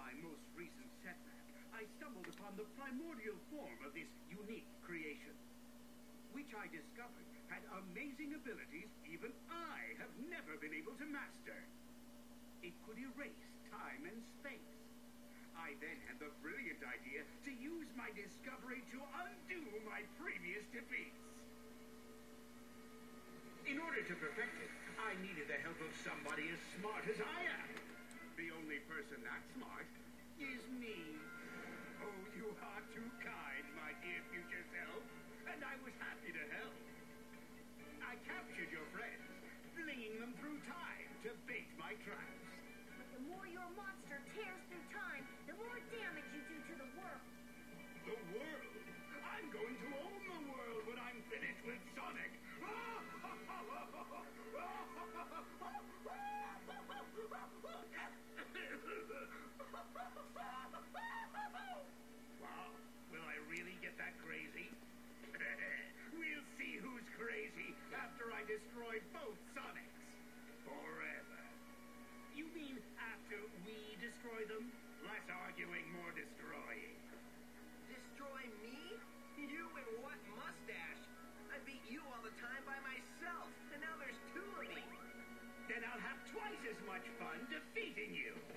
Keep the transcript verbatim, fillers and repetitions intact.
my most recent setback, I stumbled upon the primordial form of this unique creation, which I discovered had amazing abilities even I have never been able to master. It could erase time and space. I then had the brilliant idea to use my discovery to undo my previous defeats. In order to perfect it, I needed the help of somebody as smart as I am. The only person that smart is me. Oh, you are too kind, my dear future self, and I was happy to help. I captured your friends, flinging them through time to bait my traps. But the more your monster tears through time, the more damage you do to the world. The world? I'm going to own the world when I'm finished with Sonic. Wow, will I really get that crazy? We'll see who's crazy after I destroy both Sonics. Forever. You mean after we destroy them? Less arguing, more destroying. Destroy me? You and what mustache? I beat you all the time by myself, and now there's two of me. Then I'll have twice as much fun defeating you.